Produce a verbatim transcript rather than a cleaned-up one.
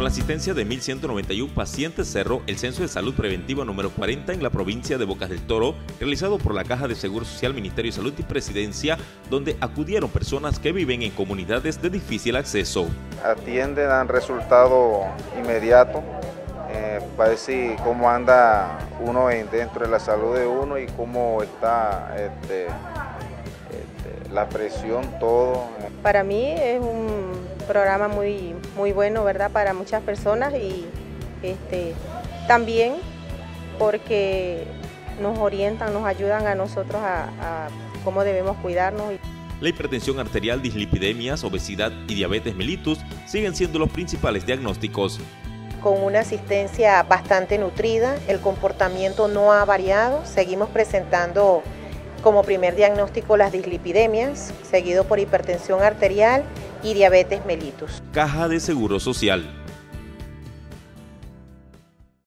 Con la asistencia de mil ciento noventa y uno pacientes cerró el Censo de Salud Preventiva número cuarenta en la provincia de Bocas del Toro, realizado por la Caja de Seguro Social, Ministerio de Salud y Presidencia, donde acudieron personas que viven en comunidades de difícil acceso. Atienden, dan resultado inmediato eh, para decir cómo anda uno dentro de la salud de uno y cómo está este, este, la presión, todo. Para mí es un programa muy, muy bueno, ¿verdad?, para muchas personas y este, también porque nos orientan, nos ayudan a nosotros a, a cómo debemos cuidarnos. La hipertensión arterial, dislipidemias, obesidad y diabetes mellitus siguen siendo los principales diagnósticos. Con una asistencia bastante nutrida, el comportamiento no ha variado, seguimos presentando como primer diagnóstico las dislipidemias, seguido por hipertensión arterial y diabetes mellitus. Caja de Seguro Social.